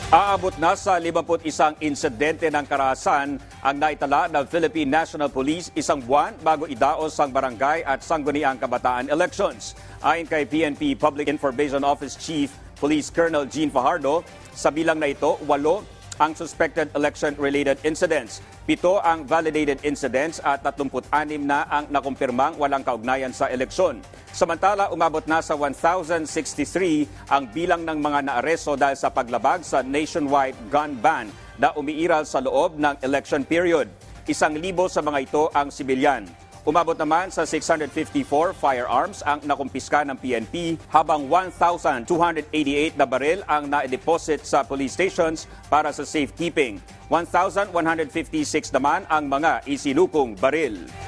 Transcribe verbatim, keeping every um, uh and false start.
Aabot na sa limampu't isang insidente ng karahasan ang naitala ng Philippine National Police isang buwan bago idaos ang barangay at sangguniang kabataan elections. Ayon kay P N P Public Information Office Chief Police Colonel Gene Fajardo, sa bilang na ito, walo ang suspected election-related incidents. Pito ang validated incidents at tatlumput-anim na ang nakumpirmang walang kaugnayan sa eleksyon. Samantala, umabot na sa one thousand sixty-three ang bilang ng mga naaresto dahil sa paglabag sa nationwide gun ban na umiiral sa loob ng election period. Isang libo sa mga ito ang sibilyan. Umabot naman sa six hundred fifty-four firearms ang nakumpiska ng P N P habang one thousand two hundred eighty-eight na baril ang na-deposit sa police stations para sa safekeeping. one thousand one hundred fifty-six naman ang mga isinukong baril.